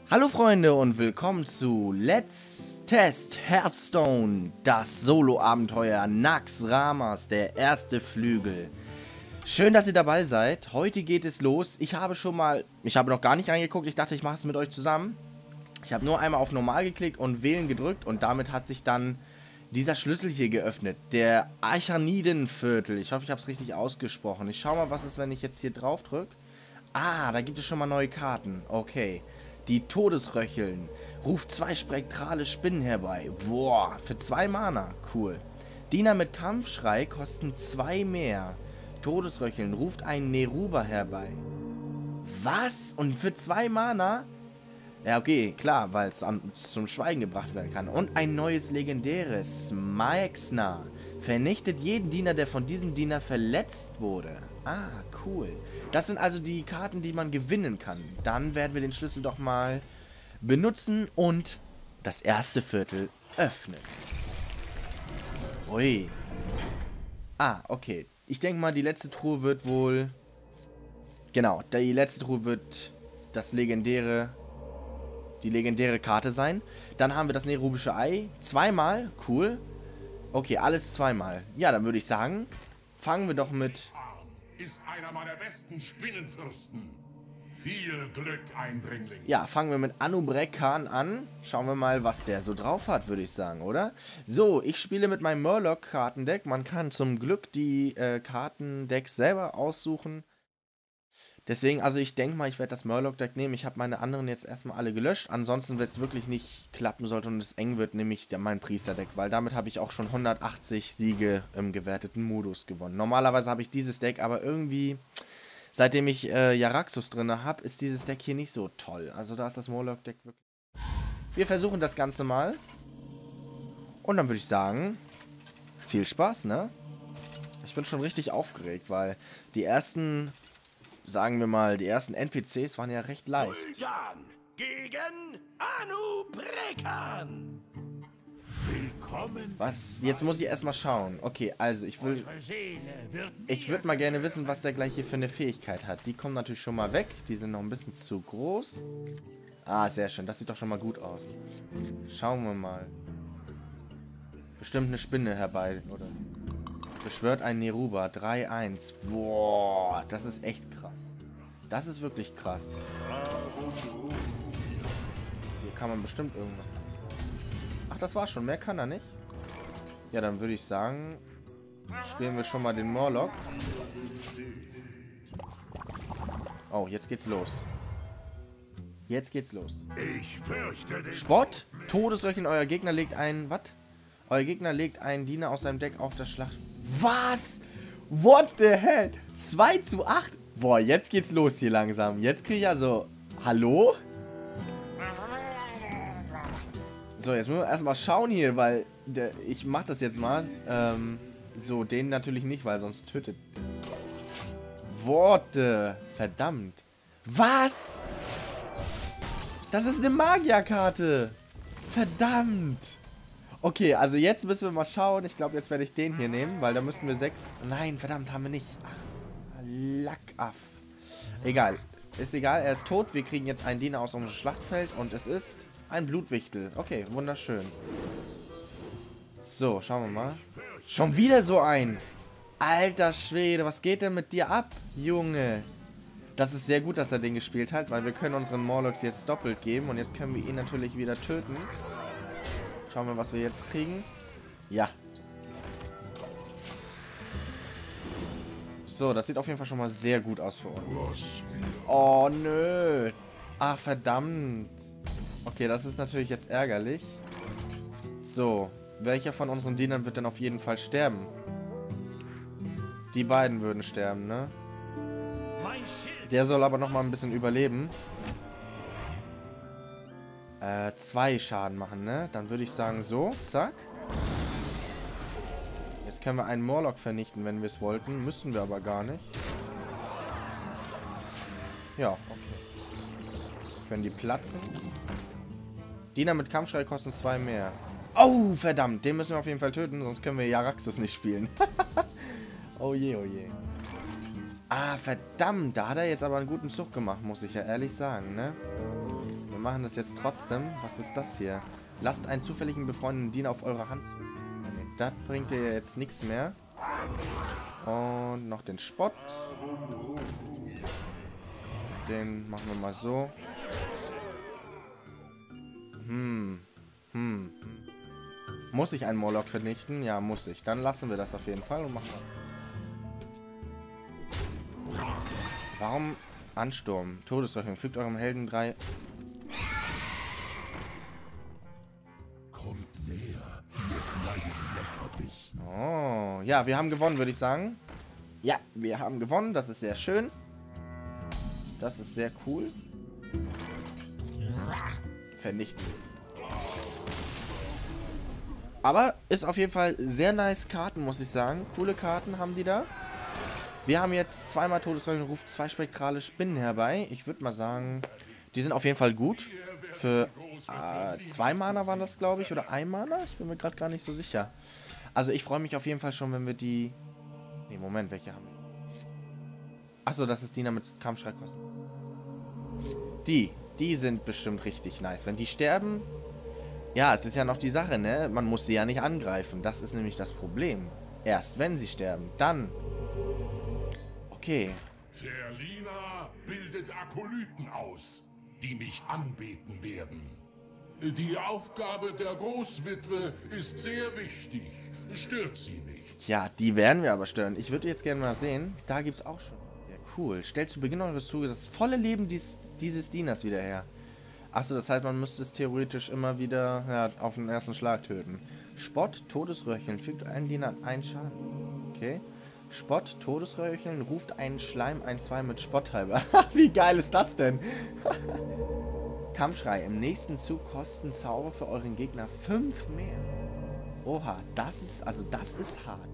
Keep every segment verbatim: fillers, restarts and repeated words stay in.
Hallo Freunde und willkommen zu Let's Test Hearthstone, das Solo-Abenteuer Naxxramas, der erste Flügel. Schön, dass ihr dabei seid. Heute geht es los. Ich habe schon mal, ich habe noch gar nicht reingeguckt, ich dachte, ich mache es mit euch zusammen. Ich habe nur einmal auf Normal geklickt und Wählen gedrückt und damit hat sich dann dieser Schlüssel hier geöffnet. Der Archanidenviertel. Ich hoffe, ich habe es richtig ausgesprochen. Ich schaue mal, was ist, wenn ich jetzt hier drauf drücke. Ah, da gibt es schon mal neue Karten. Okay. Die Todesröcheln. Ruft zwei spektrale Spinnen herbei. Boah, für zwei Mana. Cool. Diener mit Kampfschrei kosten zwei mehr. Todesröcheln. Ruft einen Neruba herbei. Was? Und für zwei Mana? Ja, okay, klar, weil es zum Schweigen gebracht werden kann. Und ein neues legendäres. Smaexna. Vernichtet jeden Diener, der von diesem Diener verletzt wurde. Ah, cool. Das sind also die Karten, die man gewinnen kann. Dann werden wir den Schlüssel doch mal benutzen und das erste Viertel öffnen. Ui. Ah, okay. Ich denke mal, die letzte Truhe wird wohl... Genau, die letzte Truhe wird das legendäre... die legendäre Karte sein. Dann haben wir das nerubische Ei. Zweimal. Cool. Okay, alles zweimal. Ja, dann würde ich sagen, fangen wir doch mit... Ist einer meiner besten Spinnenfürsten. Viel Glück, Eindringling. Ja, fangen wir mit Anub'Rekhan an. Schauen wir mal, was der so drauf hat, würde ich sagen, oder? So, ich spiele mit meinem Murloc-Kartendeck. Man kann zum Glück die äh, Kartendecks selber aussuchen. Deswegen, also ich denke mal, ich werde das Murloc-Deck nehmen. Ich habe meine anderen jetzt erstmal alle gelöscht. Ansonsten, wenn es wirklich nicht klappen sollte und es eng wird, nehme ich mein Priester-Deck. Weil damit habe ich auch schon hundertachtzig Siege im gewerteten Modus gewonnen. Normalerweise habe ich dieses Deck, aber irgendwie, seitdem ich äh, Jaraxxus drin habe, ist dieses Deck hier nicht so toll. Also da ist das Murloc-Deck wirklich... Wir versuchen das Ganze mal. Und dann würde ich sagen, viel Spaß, ne? Ich bin schon richtig aufgeregt, weil die ersten... Sagen wir mal, die ersten N P Cs waren ja recht leicht. Gul'dan gegen Anub'Rekhan. Willkommen. Was? Jetzt muss ich erstmal schauen. Okay, also ich will... Ich würde mal gerne wissen, was der gleich hier für eine Fähigkeit hat. Die kommen natürlich schon mal weg. Die sind noch ein bisschen zu groß. Ah, sehr schön. Das sieht doch schon mal gut aus. Schauen wir mal. Bestimmt eine Spinne herbei, oder? Beschwört ein Neruba. drei eins. Boah, das ist echt krass. Das ist wirklich krass. Hier kann man bestimmt irgendwas... Ach, das war's schon. Mehr kann er nicht. Ja, dann würde ich sagen, spielen wir schon mal den Murloc. Oh, jetzt geht's los. Jetzt geht's los. Ich fürchte den Spott. Todesröcheln. Euer Gegner legt einen... Was? Euer Gegner legt einen Diener aus seinem Deck auf das Schlacht... Was? What the hell? zwei zu acht? Boah, jetzt geht's los hier langsam. Jetzt kriege ich also... Hallo? So, jetzt müssen wir erstmal schauen hier, weil... Der, ich mach das jetzt mal. Ähm, so, den natürlich nicht, weil sonst tötet... Worte. Verdammt. Was? Das ist eine Magierkarte. Verdammt. Okay, also jetzt müssen wir mal schauen. Ich glaube, jetzt werde ich den hier nehmen, weil da müssten wir sechs... Nein, verdammt, haben wir nicht. Ach, Lackaff. Egal. Ist egal, er ist tot. Wir kriegen jetzt einen Diener aus unserem Schlachtfeld und es ist ein Blutwichtel. Okay, wunderschön. So, schauen wir mal. Schon wieder so ein. Alter Schwede, was geht denn mit dir ab, Junge? Das ist sehr gut, dass er den gespielt hat, weil wir können unseren Morlocks jetzt doppelt geben und jetzt können wir ihn natürlich wieder töten. Schauen wir, was wir jetzt kriegen. Ja. So, das sieht auf jeden Fall schon mal sehr gut aus für uns. Oh, nö. Ach, verdammt. Okay, das ist natürlich jetzt ärgerlich. So, welcher von unseren Dienern wird denn auf jeden Fall sterben? Die beiden würden sterben, ne? Der soll aber noch mal ein bisschen überleben. Äh, zwei Schaden machen, ne? Dann würde ich sagen so, zack. Jetzt können wir einen Murloc vernichten, wenn wir es wollten. Müssten wir aber gar nicht. Ja, okay. Können die platzen. Diener mit Kampfschrei kosten zwei mehr. Oh, verdammt. Den müssen wir auf jeden Fall töten, sonst können wir Jaraxxus nicht spielen. Oh je, oh je. Ah, verdammt. Da hat er jetzt aber einen guten Zug gemacht, muss ich ja ehrlich sagen, ne? Wir machen das jetzt trotzdem. Was ist das hier? Lasst einen zufälligen befreundeten Diener auf eure Hand zu. Das bringt dir jetzt nichts mehr. Und noch den Spott. Den machen wir mal so. Hm. Hm. Muss ich einen Morlock vernichten? Ja, muss ich. Dann lassen wir das auf jeden Fall und machen wir. Warum Ansturm? Todesrechnung. Fügt eurem Helden drei. Kommt näher, ihr kleinen Leckerbissen. Oh, ja, wir haben gewonnen, würde ich sagen. Ja, wir haben gewonnen. Das ist sehr schön. Das ist sehr cool. Vernichten. Aber ist auf jeden Fall sehr nice Karten, muss ich sagen. Coole Karten haben die da. Wir haben jetzt zweimal Todesrechnung, ruft zwei spektrale Spinnen herbei. Ich würde mal sagen, die sind auf jeden Fall gut. Für äh, zwei Mana waren das, glaube ich, oder ein Mana? Ich bin mir gerade gar nicht so sicher. Also ich freue mich auf jeden Fall schon, wenn wir die... Ne, Moment, welche haben wir? Achso, das ist Diener mit Kampfschrei kosten. Die, die sind bestimmt richtig nice. Wenn die sterben... Ja, es ist ja noch die Sache, ne? Man muss sie ja nicht angreifen. Das ist nämlich das Problem. Erst wenn sie sterben, dann... Okay. Zerlina bildet Akolyten aus, die mich anbeten werden. Die Aufgabe der Großwitwe ist sehr wichtig. Stört sie nicht. Ja, die werden wir aber stören. Ich würde jetzt gerne mal sehen. Da gibt es auch schon. Ja, cool. Stellt zu Beginn eures Zuges das volle Leben dies, dieses Dieners wieder her. Achso, das heißt, man müsste es theoretisch immer wieder ja, auf den ersten Schlag töten. Spott, Todesröcheln, fügt einen Diener an einen Schaden. Okay. Spott, Todesröcheln, ruft einen Schleim, ein zwei mit Spott halber. Wie geil ist das denn? Kampfschrei, im nächsten Zug kosten Zauber für euren Gegner fünf mehr. Oha, das ist, also das ist hart.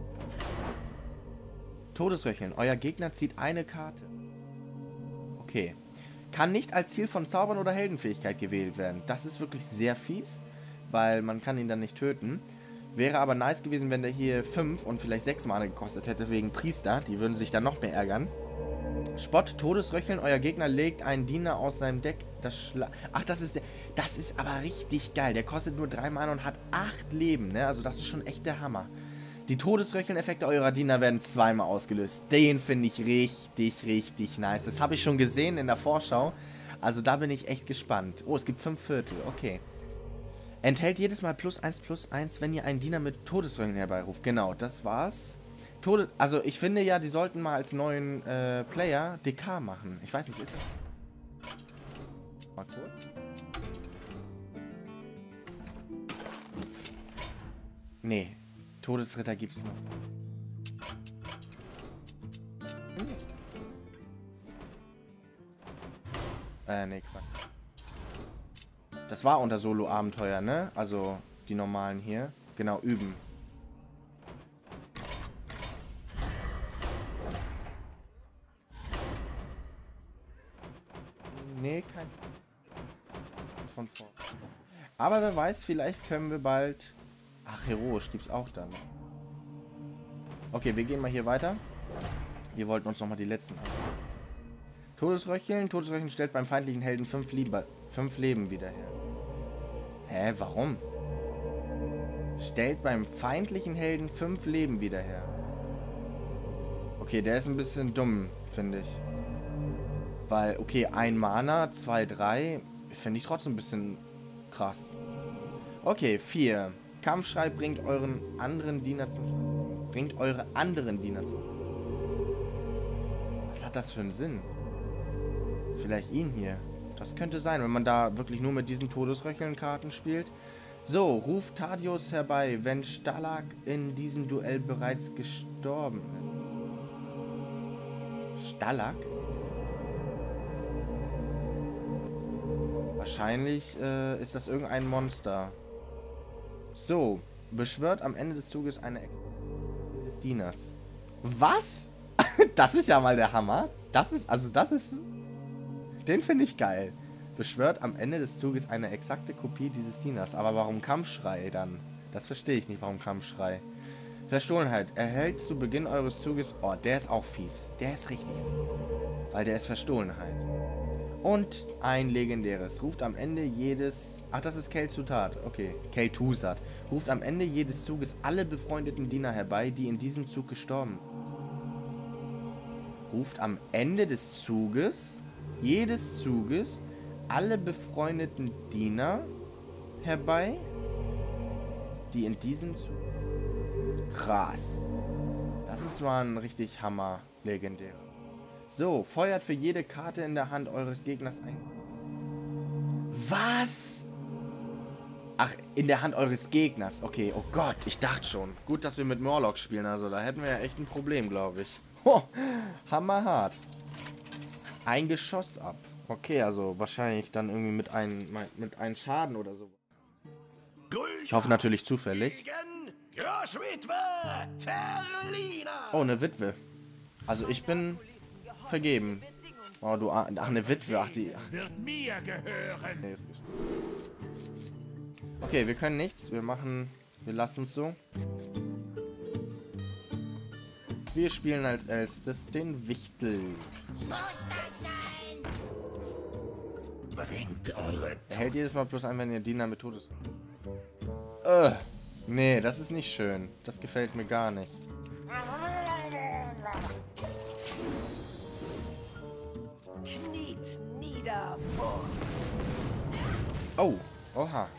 Todesröcheln, euer Gegner zieht eine Karte. Okay. Kann nicht als Ziel von Zaubern oder Heldenfähigkeit gewählt werden. Das ist wirklich sehr fies, weil man kann ihn dann nicht töten. Wäre aber nice gewesen, wenn der hier fünf und vielleicht sechs Mana gekostet hätte wegen Priester. Die würden sich dann noch mehr ärgern. Spott, Todesröcheln, euer Gegner legt einen Diener aus seinem Deck. Das Schla Ach, das ist der. Das ist aber richtig geil. Der kostet nur drei Mana und hat acht Leben, ne? Also das ist schon echt der Hammer. Die Todesröcheln-Effekte eurer Diener werden zweimal ausgelöst. Den finde ich richtig, richtig nice. Das habe ich schon gesehen in der Vorschau. Also da bin ich echt gespannt. Oh, es gibt fünf Viertel. Okay. Enthält jedes Mal plus eins plus eins, wenn ihr einen Diener mit Todesröcheln herbeiruft. Genau, das war's. Tode also ich finde ja, die sollten mal als neuen äh, Player D K machen. Ich weiß nicht, ist das... Mal kurz. Nee. Todesritter gibt's noch. Hm. Äh, nee, Quatsch. Das war unter Solo-Abenteuer, ne? Also, die normalen hier. Genau, üben. Nee, kein... Von vor. Aber wer weiß, vielleicht können wir bald... Ach, heroisch gibt's auch dann. Okay, wir gehen mal hier weiter. Wir wollten uns nochmal die letzten an. Todesröcheln. Todesröcheln stellt beim feindlichen Helden fünf, Liebe, fünf Leben wieder her. Hä, warum? Stellt beim feindlichen Helden fünf Leben wieder her. Okay, der ist ein bisschen dumm, finde ich. Weil, okay, ein Mana, zwei, drei, finde ich trotzdem ein bisschen krass. Okay, vier. Kampfschrei bringt euren anderen Diener zum... Bringt eure anderen Diener zum... Was hat das für einen Sinn? Vielleicht ihn hier. Das könnte sein, wenn man da wirklich nur mit diesen Todesröcheln-Karten spielt. So, ruft Thaddeus herbei, wenn Stalak in diesem Duell bereits gestorben ist. Stalak? Wahrscheinlich äh, ist das irgendein Monster. So, beschwört am Ende des Zuges eine Ex dieses Dieners. Was? Das ist ja mal der Hammer. Das ist, also das ist... Den finde ich geil. Beschwört am Ende des Zuges eine exakte Kopie dieses Dieners. Aber warum Kampfschrei dann? Das verstehe ich nicht, warum Kampfschrei. Verstohlenheit. Erhält zu Beginn eures Zuges... Oh, der ist auch fies. Der ist richtig fies. Weil der ist Verstohlenheit. Und ein legendäres. Ruft am Ende jedes... Ach, das ist Kel'Thuzad. Okay, Kel'Thuzad. Ruft am Ende jedes Zuges alle befreundeten Diener herbei, die in diesem Zug gestorben sind. Ruft am Ende des Zuges, jedes Zuges, alle befreundeten Diener herbei, die in diesem Zug... Krass. Das ist mal ein richtig Hammer, legendär. So, feuert für jede Karte in der Hand eures Gegners ein. Was? Ach, in der Hand eures Gegners. Okay, oh Gott, ich dachte schon. Gut, dass wir mit Morlock spielen, also da hätten wir ja echt ein Problem, glaube ich. Oh, hammerhart. Ein Geschoss ab. Okay, also wahrscheinlich dann irgendwie mit einem mit einem Schaden oder so. Ich hoffe natürlich zufällig. Oh, eine Witwe. Also ich bin vergeben. Oh, du... Ach, eine Witwe. Ach, die... Ach. Wird mir gehören. Nee, ist okay, wir können nichts. Wir machen... Wir lassen es so. Wir spielen als erstes den Wichtel. Bringt eure... Er hält jedes Mal plus ein, wenn ihr Diener mit Todes... Äh, nee, das ist nicht schön. Das gefällt mir gar nicht. Kniet nieder. Oh, oha.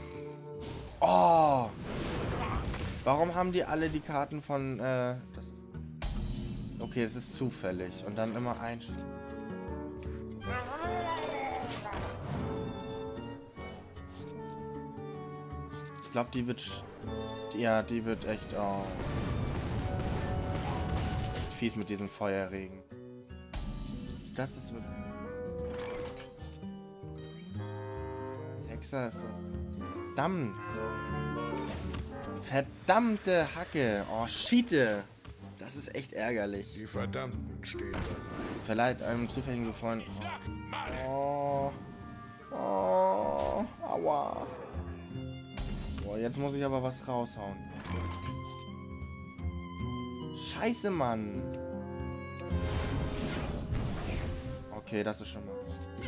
Oh. Warum haben die alle die Karten von, äh, das... Okay, es ist zufällig. Und dann immer ein... Ich glaube, die wird... Ja, die wird echt... Oh. Fies mit diesem Feuerregen. Das ist... Hexer ist das... Verdammt! Verdammte Hacke! Oh, Schiete! Das ist echt ärgerlich. Die Verdammten stehen bereit. Verleiht einem zufälligen Freund... Oh... Oh... Aua... Boah, jetzt muss ich aber was raushauen. Scheiße, Mann. Okay, das ist schon mal...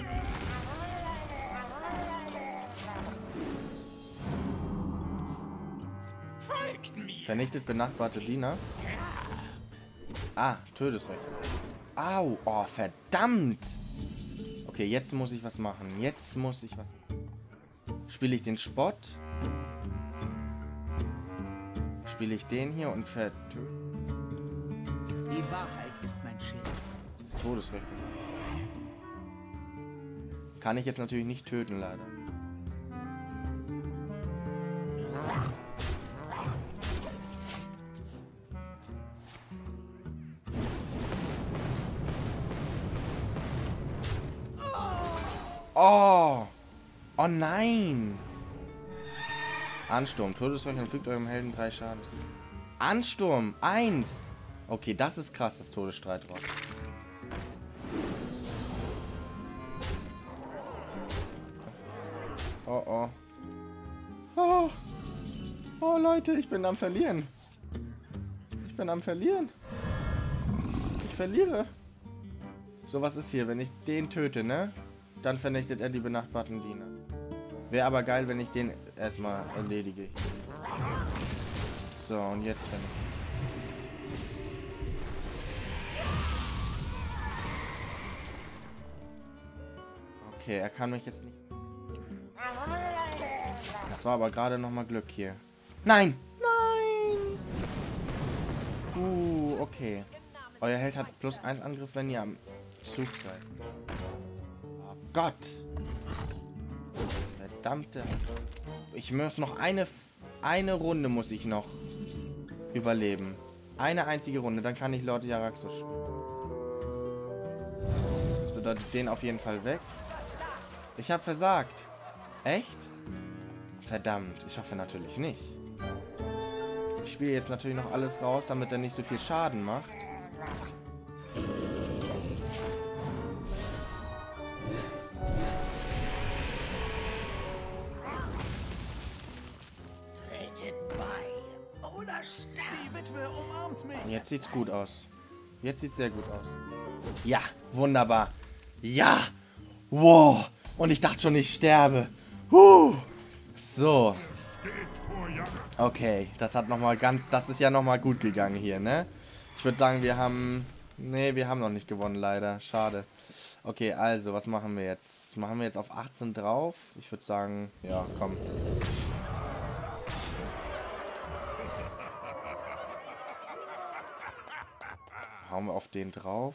Vernichtet benachbarte Diener. Ah, Todesrecht. Au, oh, verdammt. Okay, jetzt muss ich was machen. Jetzt muss ich was... Spiele ich den Spott? Spiele ich den hier und vertöte? Die Wahrheit ist mein Schild. Das ist Todesrecht. Kann ich jetzt natürlich nicht töten, leider. Oh! Oh nein! Ansturm. Todesrecht und fügt eurem Helden drei Schaden. Ansturm! Eins! Okay, das ist krass, das Todesstreitwort. Oh oh. Oh! Oh Leute, ich bin am Verlieren. Ich bin am Verlieren. Ich verliere. So, was ist hier? Wenn ich den töte, ne? Dann vernichtet er die benachbarten Diener. Wäre aber geil, wenn ich den erstmal erledige. So, und jetzt vernichtet. Okay, er kann mich jetzt nicht... Das war aber gerade noch mal Glück hier. Nein! Nein! Uh, okay. Euer Held hat plus eins Angriff, wenn ihr am Zug seid. Oh Gott! Verdammte... Ich muss noch eine... Eine Runde muss ich noch überleben. Eine einzige Runde, dann kann ich Lord Jaraxxus spielen. Das bedeutet den auf jeden Fall weg. Ich habe versagt. Echt? Verdammt, ich hoffe natürlich nicht. Ich spiele jetzt natürlich noch alles raus, damit er nicht so viel Schaden macht. Tretet bei oder sterbt. Die Witwe umarmt mich. Jetzt sieht's gut aus. Jetzt sieht's sehr gut aus. Ja, wunderbar. Ja! Wow. Und ich dachte schon, ich sterbe. Huh. So. Okay, das hat nochmal ganz... Das ist ja nochmal gut gegangen hier, ne? Ich würde sagen, wir haben... Ne, wir haben noch nicht gewonnen, leider. Schade. Okay, also, was machen wir jetzt? Machen wir jetzt auf achtzehn drauf? Ich würde sagen, ja, komm. Hauen wir auf den drauf.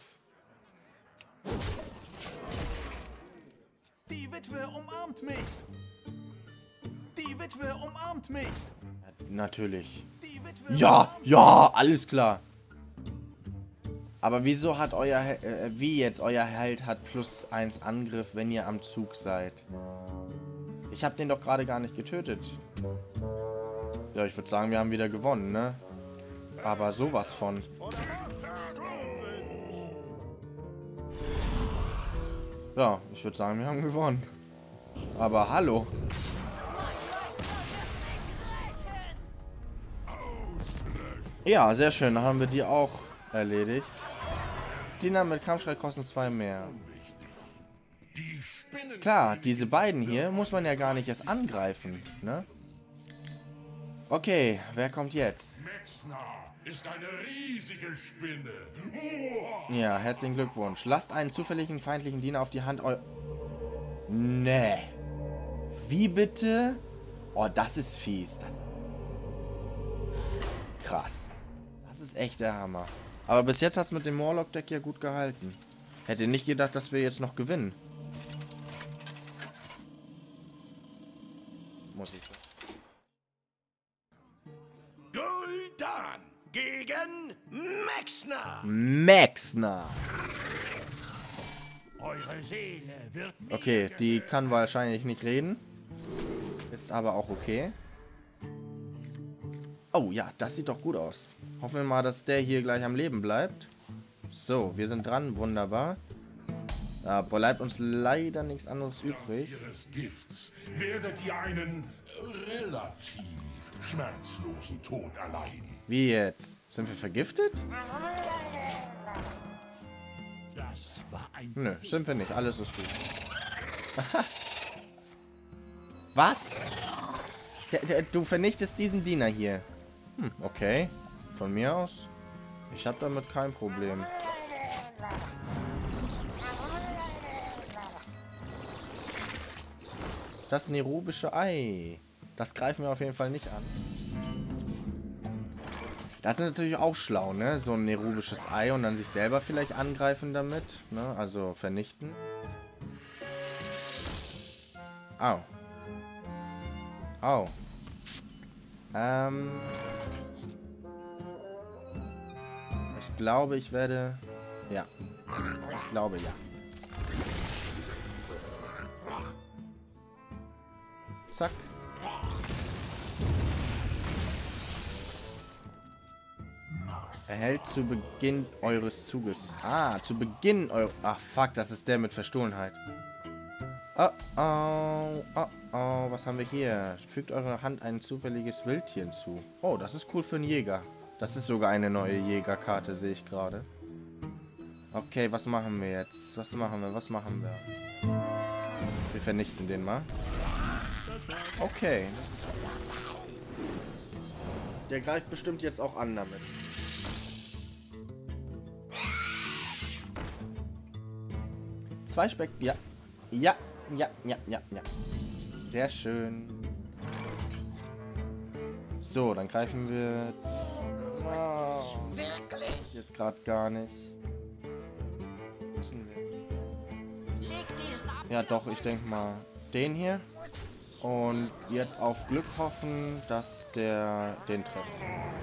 Die Witwe umarmt mich. Die Witwe umarmt mich. Ja, natürlich. Die Witwe Ja, umarmt ja, alles klar. Aber wieso hat euer... Äh, wie jetzt? Euer Held hat plus eins Angriff, wenn ihr am Zug seid. Ich habe den doch gerade gar nicht getötet. Ja, ich würde sagen, wir haben wieder gewonnen, ne? Aber sowas von. Ja, ich würde sagen, wir haben gewonnen. Aber hallo. Ja, sehr schön. Dann haben wir die auch erledigt. Diener mit Kampfschrei kosten zwei mehr. Klar, diese beiden hier muss man ja gar nicht erst angreifen, ne? Okay, wer kommt jetzt? Mexna ist eine riesige Spinne. Ja, herzlichen Glückwunsch. Lasst einen zufälligen feindlichen Diener auf die Hand eu... Nee. Wie bitte? Oh, das ist fies. Das... Krass. Das ist echt der Hammer. Aber bis jetzt hat es mit dem Morlock-Deck ja gut gehalten. Hätte nicht gedacht, dass wir jetzt noch gewinnen. Muss ich sagen. Gul'dan gegen Mexna. Mexna. Eure Seele wird Okay, die kann wahrscheinlich nicht reden. Ist aber auch okay. Oh ja, das sieht doch gut aus. Hoffen wir mal, dass der hier gleich am Leben bleibt. So, wir sind dran. Wunderbar. Da bleibt uns leider nichts anderes übrig. Ihres Gifts werdet ihr einen relativ schmerzlosen Tod erleiden. Wie jetzt? Sind wir vergiftet? Das war ein Nö, sind wir nicht. Alles ist gut. Was? Der, der, du vernichtest diesen Diener hier. Hm, okay. Von mir aus. Ich habe damit kein Problem. Das nerubische Ei. Das greifen wir auf jeden Fall nicht an. Das ist natürlich auch schlau, ne? So ein nerubisches Ei und dann sich selber vielleicht angreifen damit. Ne? Also vernichten. Au. Au. Ähm. Ich glaube, ich werde... Ja. Ich glaube, ja. Zack. Erhält zu Beginn eures Zuges. Ah, zu Beginn eures... Ach, fuck, das ist der mit Verstohlenheit. Oh, oh, oh, oh, was haben wir hier? Fügt eure Hand ein zufälliges Wildtier hinzu. Oh, das ist cool für einen Jäger. Das ist sogar eine neue Jägerkarte, sehe ich gerade. Okay, was machen wir jetzt? Was machen wir? Was machen wir? Wir vernichten den mal. Okay. Der greift bestimmt jetzt auch an damit. Zwei Speck... Ja. Ja. Ja, ja, ja, ja. Sehr schön. So, dann greifen wir... Oh, jetzt gerade gar nicht. Ja, doch, ich denke mal den hier. Und jetzt auf Glück hoffen, dass der den trifft.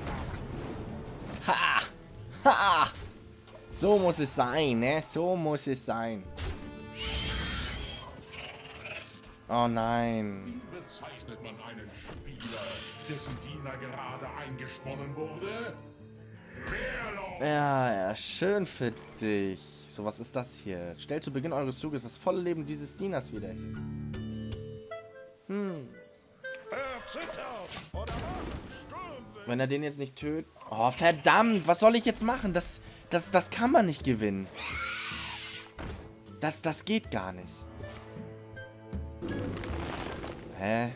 Ha! Ha! So muss es sein, ne? So muss es sein. Oh nein. Wie bezeichnet man einen Spieler, dessen Diener gerade eingesponnen wurde? Wehrlos! Ja, ja, schön für dich. So, was ist das hier? Stellt zu Beginn eures Zuges das volle Leben dieses Dieners wieder hin. Hm. Wenn er den jetzt nicht tötet... Oh, verdammt! Was soll ich jetzt machen? Das, das, das kann man nicht gewinnen. Das, das geht gar nicht. Hä?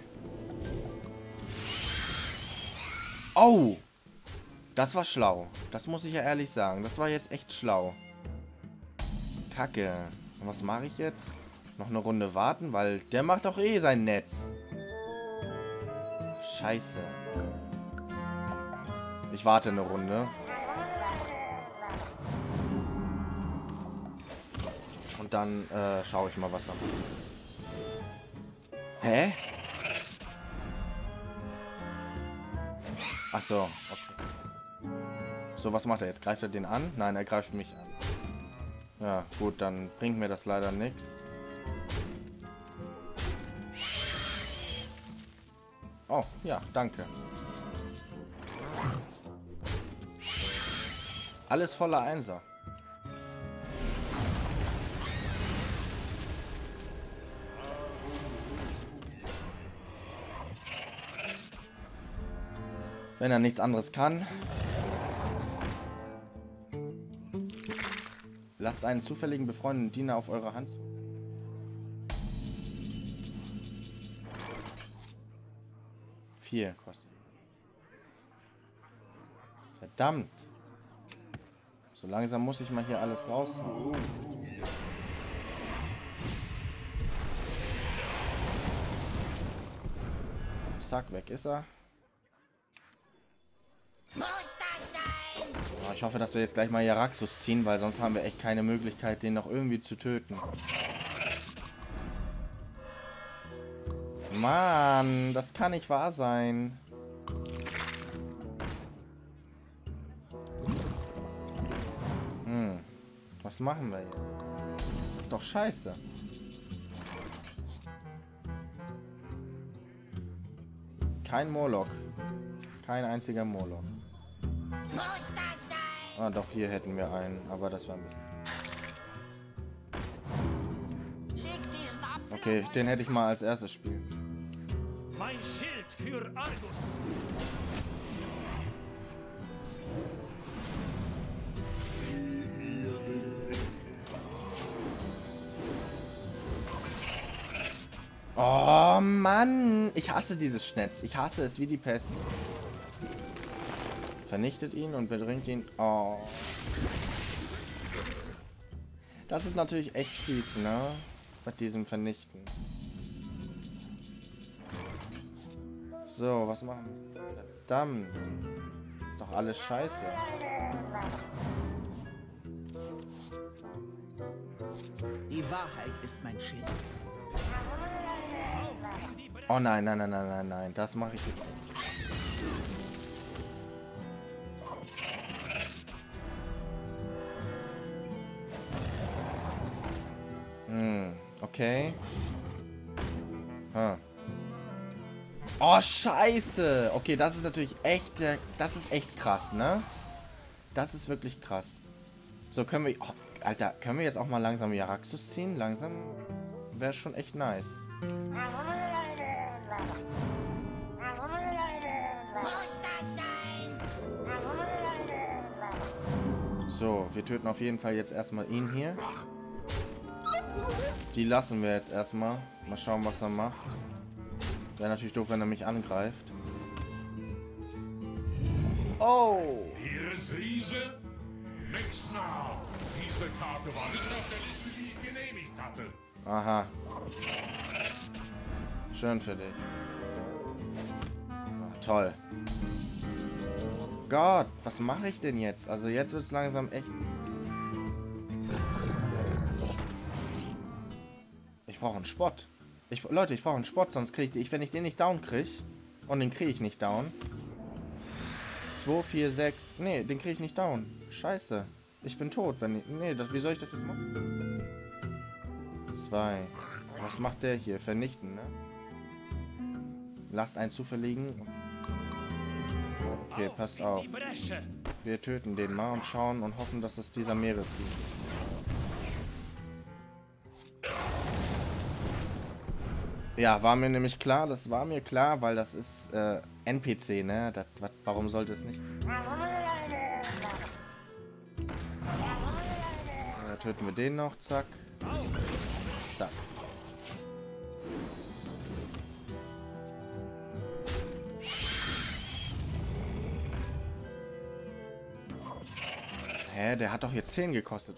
Oh! Das war schlau. Das muss ich ja ehrlich sagen. Das war jetzt echt schlau. Kacke. Und was mache ich jetzt? Noch eine Runde warten, weil der macht doch eh sein Netz. Scheiße. Ich warte eine Runde. Und dann äh, schaue ich mal, was er macht. Hä? Ach so, okay. So, was macht er jetzt? Greift er den an? Nein, er greift mich an. Ja, gut, dann bringt mir das leider nichts. Oh, ja, danke. Alles voller Einser. Wenn er nichts anderes kann. Lasst einen zufälligen befreundeten Diener auf eure Hand. Vier kostet. Verdammt. So langsam muss ich mal hier alles raus. Zack, weg ist er. Oh, ich hoffe, dass wir jetzt gleich mal Jaraxxus ziehen, weil sonst haben wir echt keine Möglichkeit, den noch irgendwie zu töten. Mann, das kann nicht wahr sein. Hm, was machen wir jetzt? Das ist doch scheiße. Kein Moloch. Kein einziger Moloch. Ah, doch, hier hätten wir einen, aber das war ein bisschen... Okay, den hätte ich mal als erstes spielen. Mein Schild für Argus. Oh Mann, ich hasse dieses Schnetz. Ich hasse es wie die Pest. Vernichtet ihn und bedrängt ihn. Oh. Das ist natürlich echt fies, ne? Mit diesem Vernichten. So, was machen wir? Verdammt. Das ist doch alles scheiße. Die Wahrheit ist mein Schild. Oh nein, nein, nein, nein, nein, nein. Das mache ich jetzt nicht. Hm, okay. Hm. Oh, scheiße. Okay, das ist natürlich echt, äh, das ist echt krass, ne? Das ist wirklich krass. So, können wir, oh, Alter, können wir jetzt auch mal langsam Jaraxxus ziehen? Langsam wäre schon echt nice. So, wir töten auf jeden Fall jetzt erstmal ihn hier. Die lassen wir jetzt erstmal. Mal schauen, was er macht. Wäre natürlich doof, wenn er mich angreift. Oh! Heeresriese? Mexner! Diese Karte war nicht auf der Liste, die ich genehmigt hatte. Aha. Schön für dich. Ach, toll. Gott, was mache ich denn jetzt? Also jetzt wird es langsam echt... Ich brauche einen Spot. Ich, Leute, ich brauche einen Spot, sonst kriege ich... Wenn ich den nicht down kriege... Und den kriege ich nicht down. zwei, vier, sechs... Nee, den kriege ich nicht down. Scheiße. Ich bin tot, wenn ich... Nee, das, wie soll ich das jetzt machen? zwei. Was macht der hier? Vernichten, ne? Lasst einen zufälligen... Okay, passt auf. Wir töten den mal und schauen und hoffen, dass es dieser Meeresdieb ist. Ja, war mir nämlich klar, das war mir klar, weil das ist äh, N P C, ne? Das, wat, warum sollte es nicht? Ja, töten wir den noch, zack. Zack. Hä, der hat doch jetzt zehn gekostet.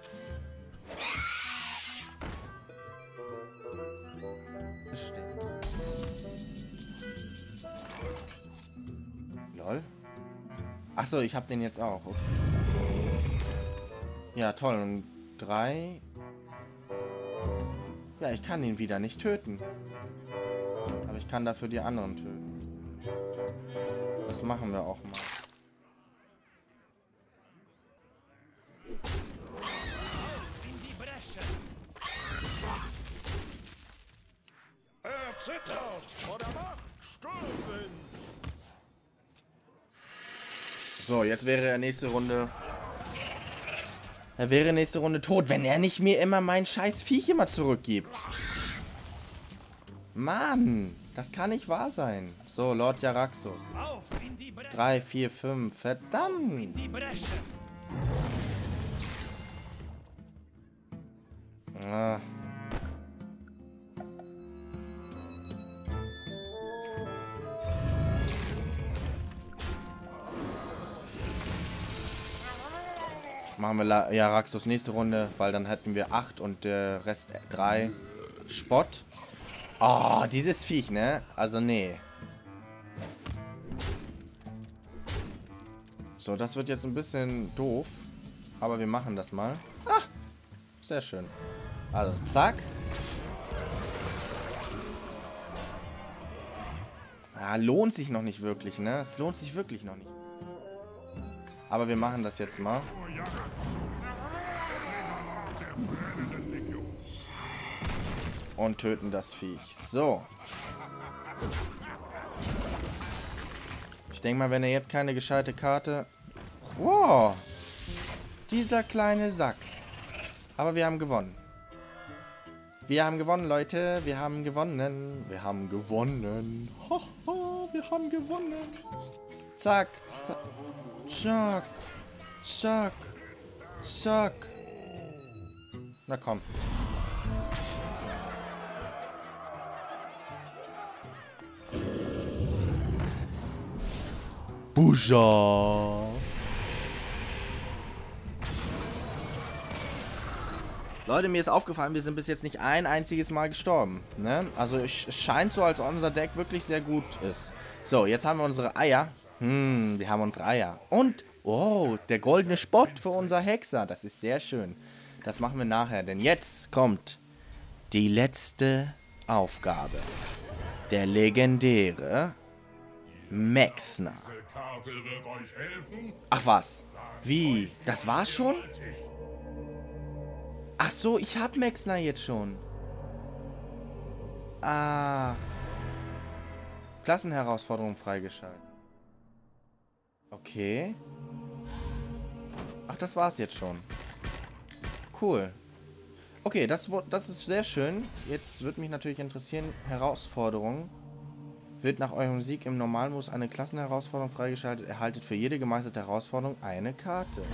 Lol. Achso, ich hab den jetzt auch. Okay. Ja, toll. Und drei. Ja, ich kann ihn wieder nicht töten. Aber ich kann dafür die anderen töten. Das machen wir auch mal. So, jetzt wäre er nächste Runde. Er wäre nächste Runde tot, wenn er nicht mir immer mein scheiß Viech immer zurückgibt. Mann, das kann nicht wahr sein. So, Lord Jaraxxus. drei, vier, fünf, verdammt. Ah. Machen wir Jaraxxus nächste Runde, weil dann hätten wir acht und der Rest drei. Spott. Oh, dieses Viech, ne? Also, nee. So, das wird jetzt ein bisschen doof. Aber wir machen das mal. Ah, sehr schön. Also, zack. Ah, lohnt sich noch nicht wirklich, ne? Es lohnt sich wirklich noch nicht. Aber wir machen das jetzt mal. Und töten das Viech. So. Ich denke mal, wenn er jetzt keine gescheite Karte... Wow. Dieser kleine Sack. Aber wir haben gewonnen. Wir haben gewonnen, Leute. Wir haben gewonnen. Wir haben gewonnen. Hoho, wir haben gewonnen. Zack, zack. Zack. Zack. Zack. Na komm. Busha. Leute, mir ist aufgefallen, wir sind bis jetzt nicht ein einziges Mal gestorben. Ne? Also es scheint so, als ob unser Deck wirklich sehr gut ist. So, jetzt haben wir unsere Eier. Hm, wir haben unsere Eier. Und, oh, der goldene Spott für unser Hexer. Das ist sehr schön. Das machen wir nachher, denn jetzt kommt die letzte Aufgabe. Der legendäre Mexner. Karte wird euch helfen. Ach was? Wie? Das war's schon? Ach so, ich hab Mexner jetzt schon. Ach. Klassenherausforderung freigeschaltet. Okay. Ach, das war's jetzt schon. Cool. Okay, das, das ist sehr schön. Jetzt würde mich natürlich interessieren, Herausforderung. Wird nach eurem Sieg im Normalmodus eine Klassenherausforderung freigeschaltet. Erhaltet für jede gemeisterte Herausforderung eine Karte.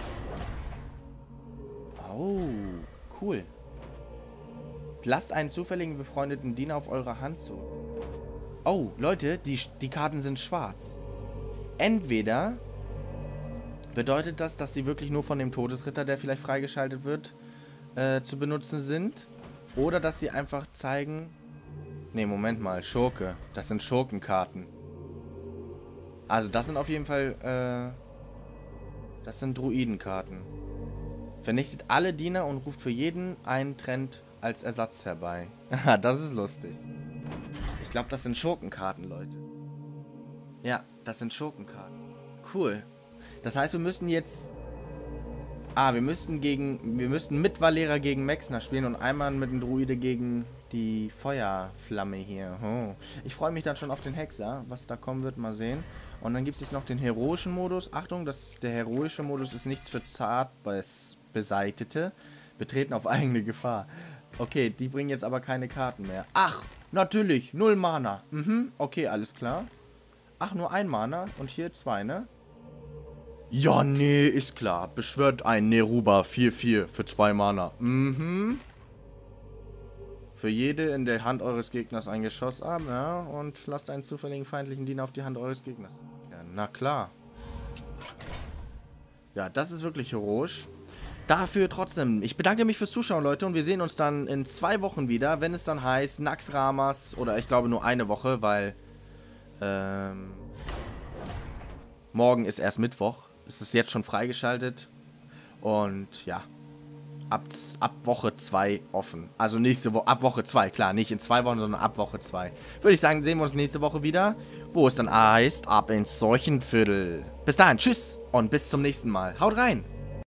Oh, cool. Lasst einen zufälligen befreundeten Diener auf eurer Hand zu. Oh, Leute, die, die Karten sind schwarz. Entweder bedeutet das, dass sie wirklich nur von dem Todesritter, der vielleicht freigeschaltet wird, äh, zu benutzen sind. Oder dass sie einfach zeigen... Ne, Moment mal, Schurke. Das sind Schurkenkarten. Also das sind auf jeden Fall, äh, das sind Druidenkarten. Vernichtet alle Diener und ruft für jeden einen Trend als Ersatz herbei. Haha, das ist lustig. Ich glaube, das sind Schurkenkarten, Leute. Ja, das sind Schurkenkarten. Cool. Das heißt, wir müssten jetzt... Ah, wir müssten gegen... Wir müssten mit Valera gegen Mexner spielen und einmal mit dem Druide gegen die Feuerflamme hier. Oh. Ich freue mich dann schon auf den Hexer, was da kommen wird, mal sehen. Und dann gibt es jetzt noch den heroischen Modus. Achtung, das, der heroische Modus ist nichts für zart beseitete. Betreten auf eigene Gefahr. Okay, die bringen jetzt aber keine Karten mehr. Ach, natürlich, null Mana. Mhm, okay, alles klar. Ach, nur ein Mana und hier zwei, ne? Ja, nee, ist klar. Beschwört ein Neruba vier vier für zwei Mana. Mhm. Für jede in der Hand eures Gegners ein Geschoss ab, ja, und lasst einen zufälligen feindlichen Diener auf die Hand eures Gegners. Ja, na klar. Ja, das ist wirklich heroisch. Dafür trotzdem, ich bedanke mich fürs Zuschauen, Leute. Und wir sehen uns dann in zwei Wochen wieder, wenn es dann heißt Naxxramas. Oder ich glaube nur eine Woche, weil ähm, morgen ist erst Mittwoch. Es ist jetzt schon freigeschaltet. Und ja, ab, ab Woche zwei offen. Also nächste Woche, ab Woche zwei, klar. Nicht in zwei Wochen, sondern ab Woche zwei. Würde ich sagen, sehen wir uns nächste Woche wieder, wo es dann heißt, ab ins Seuchenviertel. Bis dahin, tschüss und bis zum nächsten Mal. Haut rein!